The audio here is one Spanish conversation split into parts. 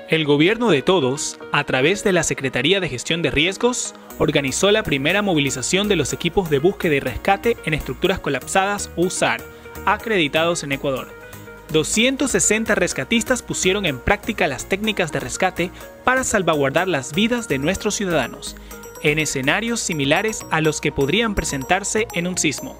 El Gobierno de Todos, a través de la Secretaría de Gestión de Riesgos, organizó la primera movilización de los equipos de búsqueda y rescate en estructuras colapsadas USAR, acreditados en Ecuador. 260 rescatistas pusieron en práctica las técnicas de rescate para salvaguardar las vidas de nuestros ciudadanos, en escenarios similares a los que podrían presentarse en un sismo.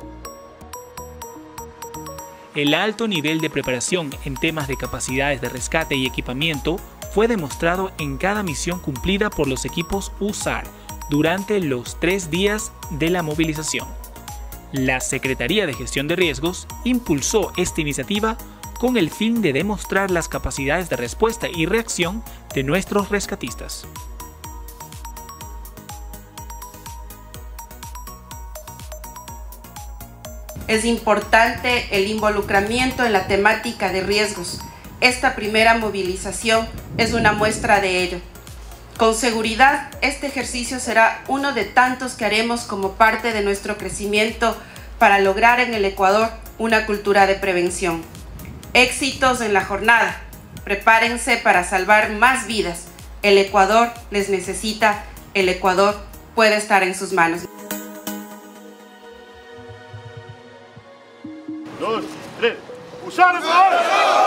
El alto nivel de preparación en temas de capacidades de rescate y equipamiento fue demostrado en cada misión cumplida por los equipos USAR durante los 3 días de la movilización. La Secretaría de Gestión de Riesgos impulsó esta iniciativa con el fin de demostrar las capacidades de respuesta y reacción de nuestros rescatistas. Es importante el involucramiento en la temática de riesgos. Esta primera movilización es una muestra de ello. Con seguridad, este ejercicio será uno de tantos que haremos como parte de nuestro crecimiento para lograr en el Ecuador una cultura de prevención. Éxitos en la jornada. Prepárense para salvar más vidas. El Ecuador les necesita. El Ecuador puede estar en sus manos. 2, 3, ¡usar!